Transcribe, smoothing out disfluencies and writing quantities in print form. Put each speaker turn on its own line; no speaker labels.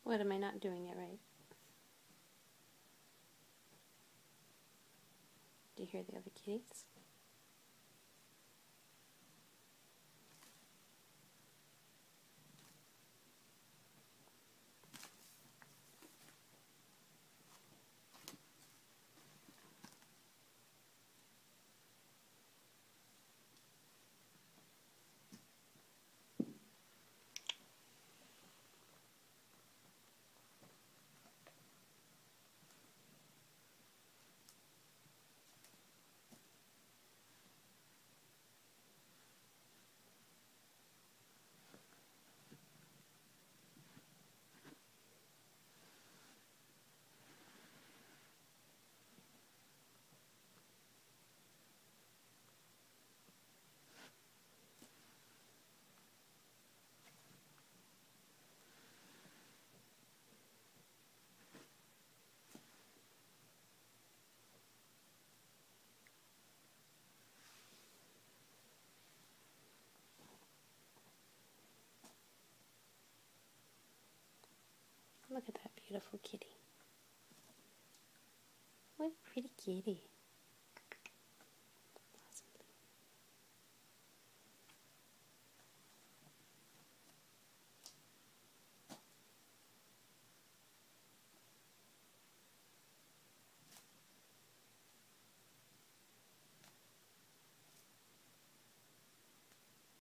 What, am I not doing it right? Do you hear the other kitties? Look at that beautiful kitty. What a pretty kitty.